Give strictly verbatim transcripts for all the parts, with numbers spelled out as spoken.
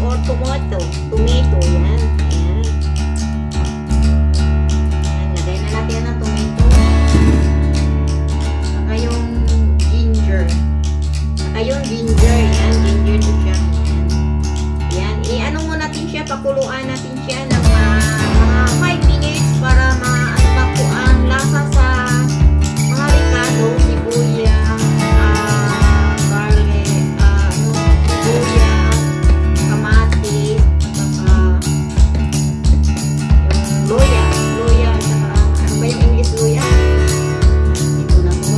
or tomato. Tomato, yan. Ayan. Ayan, lagay na natin ang tomato. Saka yung ginger. Saka yung ginger, yan. Ginger to siya. Ayan. I-ano mo natin siya, pakuluan natin siya ng mga five minutes para ma-ano po ang lasa sa mga ricado, sibuyas, uh, garlic, uh, ano, sibuyas, kamatis, saka yung luya, luya, saka ano ba yung English luya? Ito na po.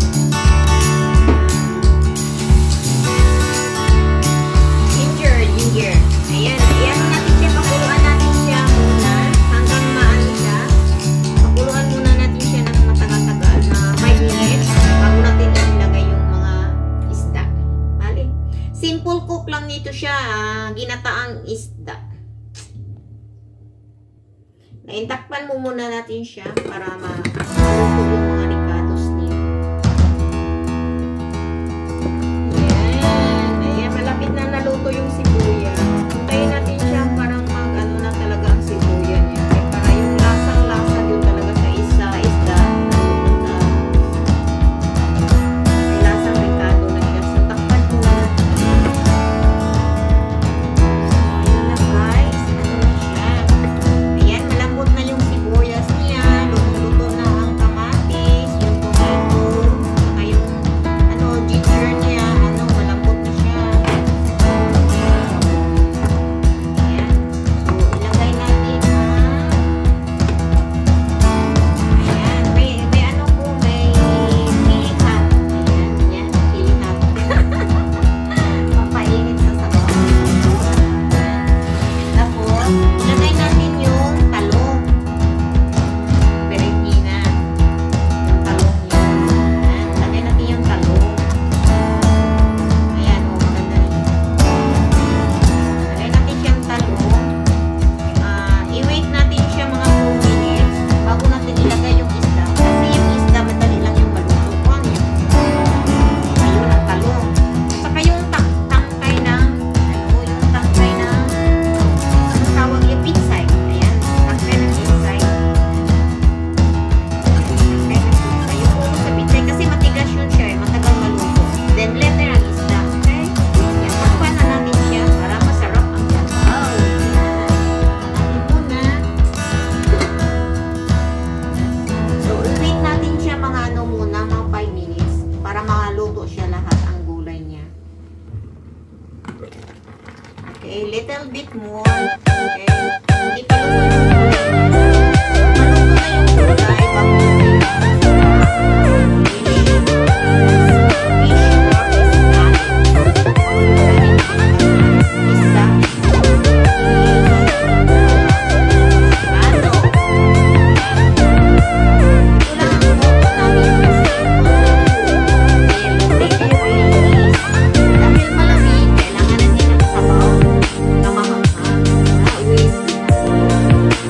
Ginger, ginger. Ayan, ayan natin siya, pakuluan natin siya muna hanggang maano siya. Pakuluan muna natin siya ng matagal-tagal na five minutes bago natin ilagay yung mga isda. Bali, simple cook lang nito siya, ah, ginataang isda. Naintakpan mo muna natin siya para ma-malutog yung mga ricados niya. Ayan, ayan, malapit na naluto yung sibuyas. Hintayin natin siya parang mag-ano na talaga ang sibuyas niya. Eh, para yung lasang-lasa yun talaga sa isa isda. Na, may lasang ricado na siya. So, takpan mo na. So, ayan na guys. Ano na siya. Ayan, malambot na yung sibuyas niya. Luto-luto na ang kamatis, yung tomato, saka yung ano, ginger niya. Ano, malambot na siya. Ayan. So, ilagay natin ang ayan, may, may ano po, may chili hat. Ayan, yan, chili hat. Papainit sa sabaw. Ayan. Tapos, ilagay natin yung talong. Berenjena. Yung talong yun. Ayan, ilagay natin yung talong. Ayan, o, maganda rin. Ilagay natin siyang talong. Ah, i-wait natin siya mga two minutes bago natin ilagay yung isda. Kasi yung isda, madali lang yung maluto. Ano yun? Ayun ang talong. Saka yung tak tangkay ng, ano, yung tangkay ng, ano tawag yung pitsay. Ayan, tangkay ng pitsay. Tangkay ng pitsay. Yung ulo sa pitsay kasi matigas yun siya eh, matagal maluto. Then later ang isda. Okay? Yan, takpan na natin siya para masarap ang sabaw. Natin muna. So, i-wait natin siya mga ano muna, mga five minutes para maluto siya lahat ang gulay niya. Okay, little bit more. Okay. Hindi pa luto yung gulay niya. Maluto na yung gulay bago natin dahil malamig, kailangan natin ng sabaw na mahanghang. Ah, wait.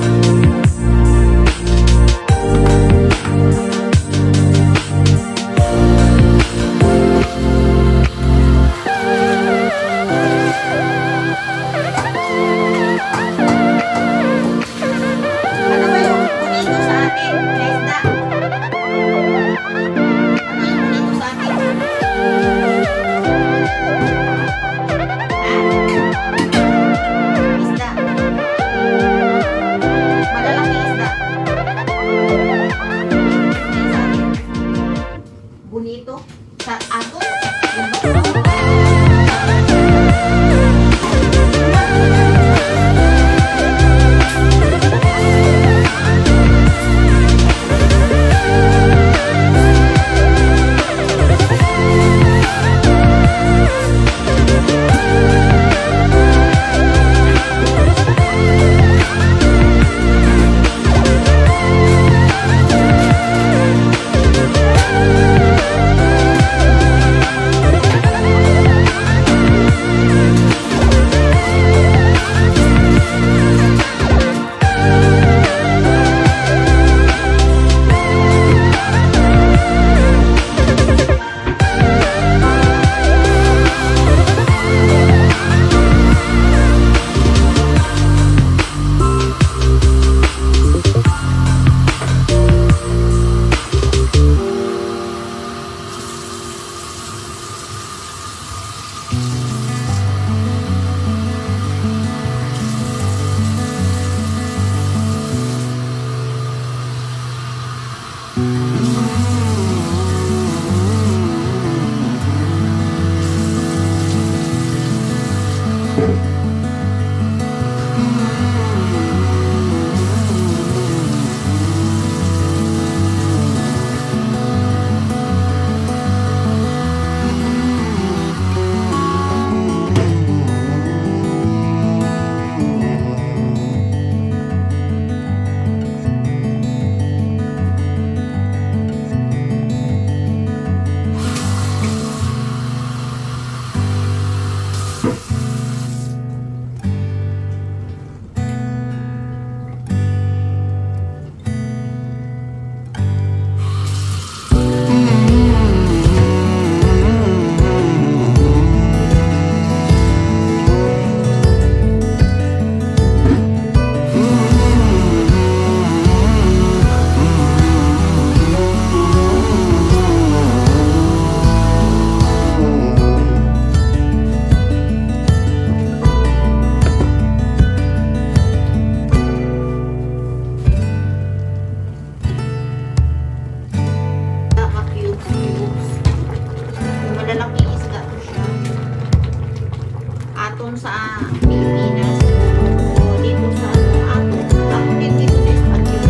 Pilipinas. O dito sa ano, ato. Ako din dito sa Espanyol.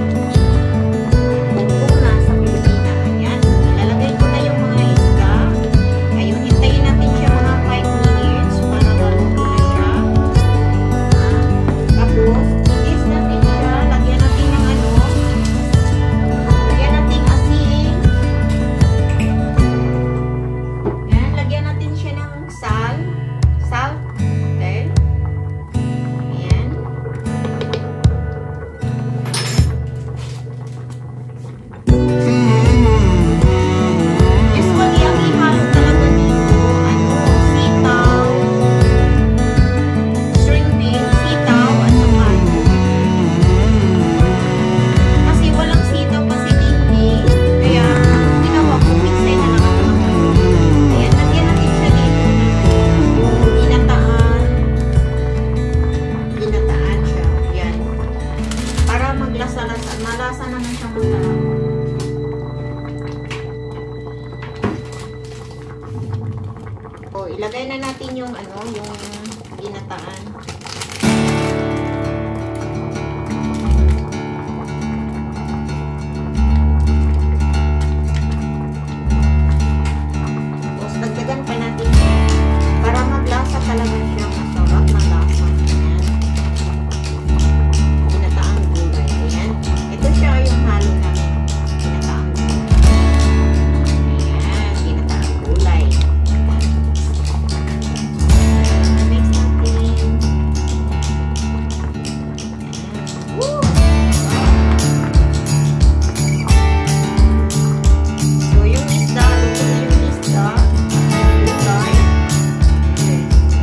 Dito na sa Pilipinas. Ayan. Ilalagay ko na yung mga isda. Ayun, hintayin natin siya mga five minutes para maluto na siya. Ah, tapos, itis natin siya. Lagyan natin ng ano. Lagyan natin asin. Ayan, lagyan natin siya ng sal. Salt. Okay. Ayan. Usually, ang ihalo talaga dito, ano, sitaw, string beans, sitaw, at saka ano. Kasi walang sitaw kasi hindi. Kaya, ginawa ko, mixay na lang ako ng ano. Ayan, lagyan natin siya dito ng ginataan. Ginataan siya. Ayan. Para maglasa-lasa. Malasa naman siyang masarap. O, ilagay na natin yung ano, yung ginataan. Tapos, dagdagan pa natin siya para maglasa talaga siya. Masarap na lasa. Ayan. Ginataang gulay. Ayan. Ito siya yung halo namin. Ginataang gulay. Ayan. Ginataang gulay. Mix natin. Woo! So, yung isda, luto na yung isda. Gulay. Okay.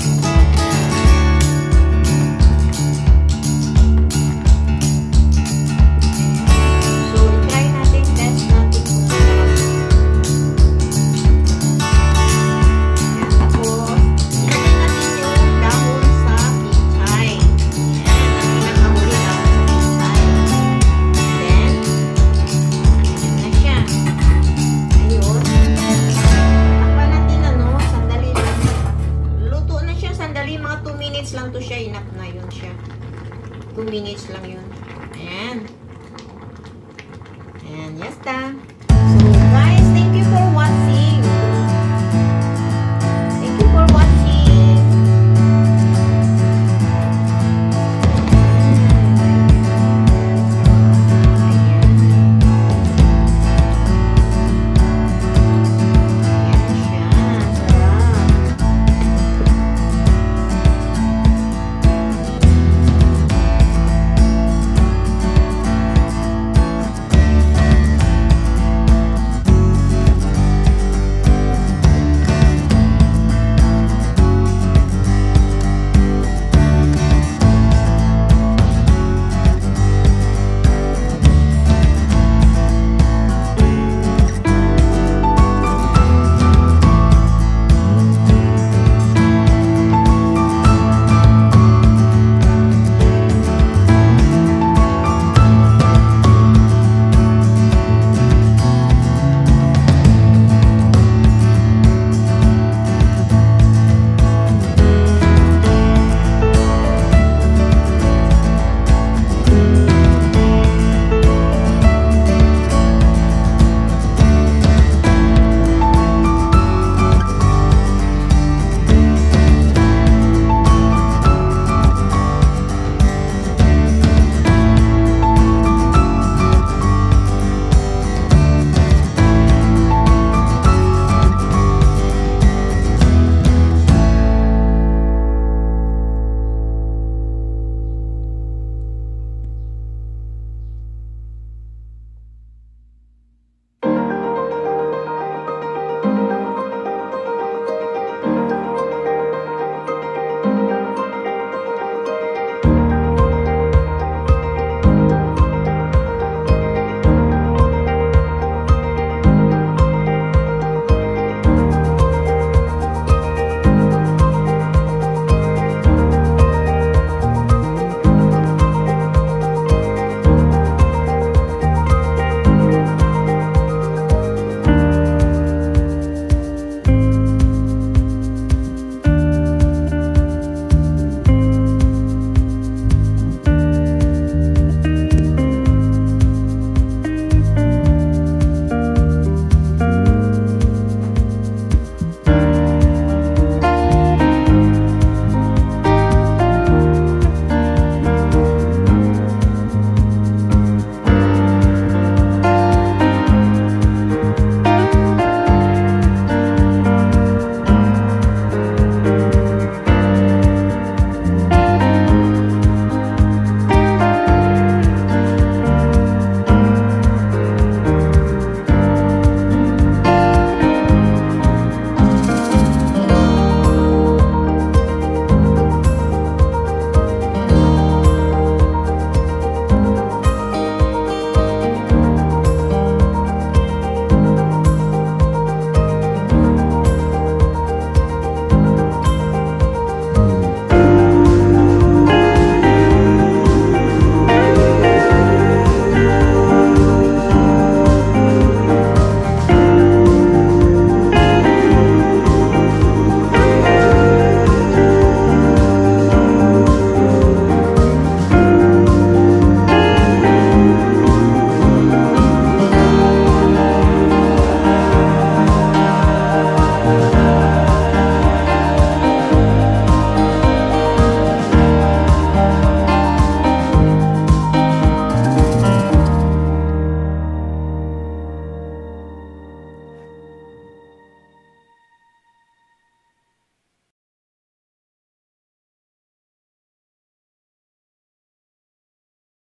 So, i-try natin, test natin kung masarap. Ayan, tapos, ilagay natin yung dahon sa pichay. Ayan, ang pinakahuli dahon sa pichay. Then, ayan na siya. Ayun. Takpan natin ano, sandali lang. Luto na siya, sandali, mga two minutes lang to siya. Enough na yun siya. two minutes lang yun. Ayan. Ayan, yasta.